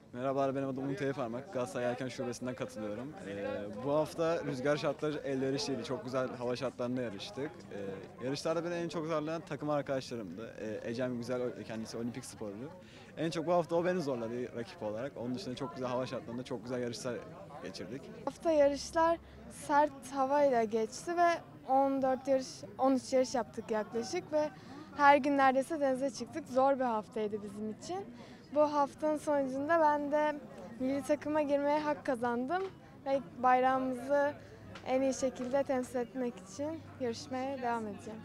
Merhabalar, benim adım Umut Parmak. Galatasaray Yelken Şubesi'nden katılıyorum. Bu hafta rüzgar şartları elverişliydi. Çok güzel hava şartlarında yarıştık. Yarışlarda beni en çok zorlayan takım arkadaşlarımdı. Ecem Güzel, kendisi olimpik sporcu. En çok bu hafta o beni zorladı rakip olarak. Onun dışında çok güzel hava şartlarında çok güzel yarışlar geçirdik. Hafta yarışlar sert havayla geçti ve 14 yarış, 13 yarış yaptık yaklaşık ve her gün neredeyse denize çıktık. Zor bir haftaydı bizim için. Bu haftanın sonucunda ben de milli takıma girmeye hak kazandım ve bayrağımızı en iyi şekilde temsil etmek için yarışmaya devam edeceğim.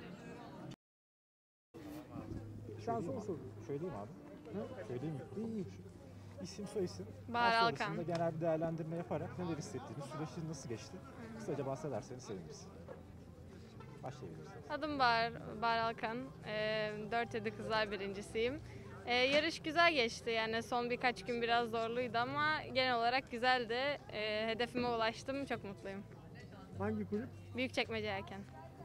Şansın nasıl? Söyleyeyim abi. Hı? Söyleyeyim mi? İyi. İsim soyisim. Bahar Daha Alkan. sonrasında genel bir değerlendirme yaparak neler hissettiğiniz, süreç nasıl geçti? Kısaca bahsederseniz seviniriz. Başlayabilirsiniz. Adım Bahar Alkan. 4-7 kızlar birincisiyim. Yarış güzel geçti. Yani son birkaç gün biraz zorluydu ama genel olarak güzeldi. Hedefime ulaştım. Çok mutluyum. Hangi kulüp? Büyükçekmece Erken.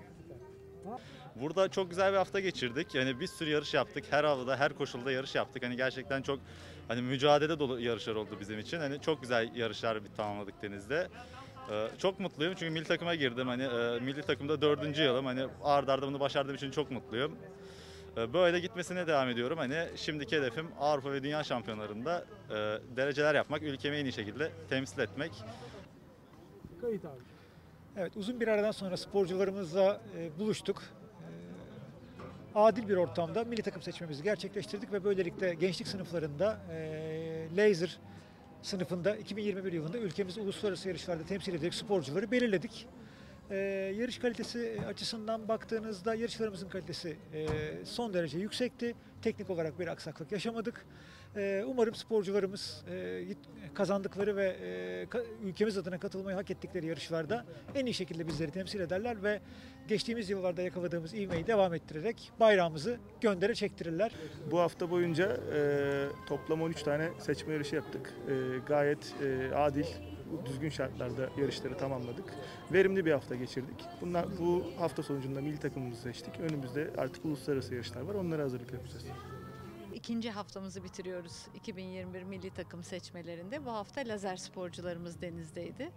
Burada çok güzel bir hafta geçirdik. Yani bir sürü yarış yaptık. Her havada, her koşulda yarış yaptık. Hani gerçekten çok mücadele dolu yarışlar oldu bizim için. Hani çok güzel yarışlar tamamladık denizde. Çok mutluyum çünkü milli takıma girdim. Milli takımda 4. yılım. Ard arda bunu başardığım için çok mutluyum. Böyle gitmesine devam ediyorum. Şimdiki hedefim Avrupa ve Dünya şampiyonlarında dereceler yapmak, ülkemi en iyi şekilde temsil etmek. Kayıt abi. Evet, uzun bir aradan sonra sporcularımızla buluştuk. Adil bir ortamda milli takım seçmemizi gerçekleştirdik ve böylelikle gençlik sınıflarında laser sınıfında 2021 yılında ülkemizi uluslararası yarışlarda temsil edecek sporcuları belirledik. Yarış kalitesi açısından baktığınızda yarışlarımızın kalitesi son derece yüksekti. Teknik olarak bir aksaklık yaşamadık. Umarım sporcularımız kazandıkları ve ülkemiz adına katılmayı hak ettikleri yarışlarda en iyi şekilde bizleri temsil ederler ve geçtiğimiz yıllarda yakaladığımız ivmeyi devam ettirerek bayrağımızı göndere çektirirler. Bu hafta boyunca toplam 13 tane seçme yarışı yaptık. Gayet adil, düzgün şartlarda yarışları tamamladık. Verimli bir hafta geçirdik. Bu hafta sonucunda milli takımımızı seçtik. Önümüzde artık uluslararası yarışlar var. Onlara hazırlık yapacağız. İkinci haftamızı bitiriyoruz 2021 milli takım seçmelerinde. Bu hafta lazer sporcularımız denizdeydi.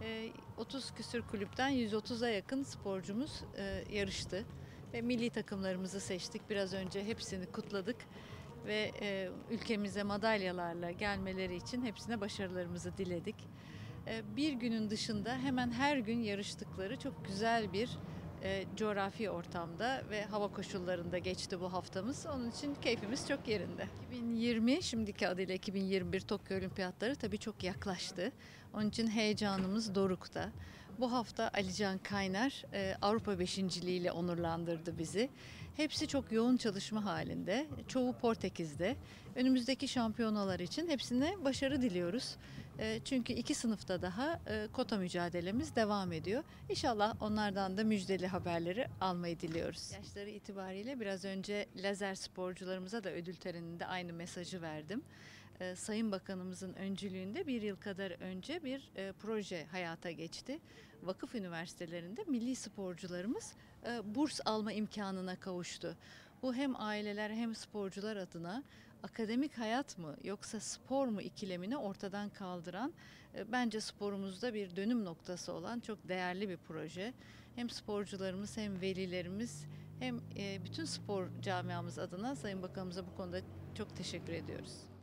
30 küsür kulüpten 130'a yakın sporcumuz yarıştı. Ve milli takımlarımızı seçtik. Biraz önce hepsini kutladık. Ve ülkemize madalyalarla gelmeleri için hepsine başarılarımızı diledik. Bir günün dışında hemen her gün yarıştıkları çok güzel bir coğrafi ortamda ve hava koşullarında geçti bu haftamız. Onun için keyfimiz çok yerinde. 2020, şimdiki adıyla 2021 Tokyo Olimpiyatları tabii çok yaklaştı. Onun için heyecanımız dorukta. Bu hafta Alican Kaynar Avrupa beşinciliğiyle onurlandırdı bizi. Hepsi çok yoğun çalışma halinde. Çoğu Portekiz'de. Önümüzdeki şampiyonalar için hepsine başarı diliyoruz. Çünkü 2 sınıfta daha kota mücadelemiz devam ediyor. İnşallah onlardan da müjdeli haberleri almayı diliyoruz. Yaşları itibariyle biraz önce lazer sporcularımıza da ödül töreninde aynı mesajı verdim. Sayın Bakanımızın öncülüğünde 1 yıl kadar önce bir proje hayata geçti. Vakıf üniversitelerinde milli sporcularımız burs alma imkanına kavuştu. Bu hem aileler hem sporcular adına akademik hayat mı yoksa spor mu ikilemini ortadan kaldıran bence sporumuzda bir dönüm noktası olan çok değerli bir proje. Hem sporcularımız hem velilerimiz hem bütün spor camiamız adına Sayın Bakanımıza bu konuda çok teşekkür ediyoruz.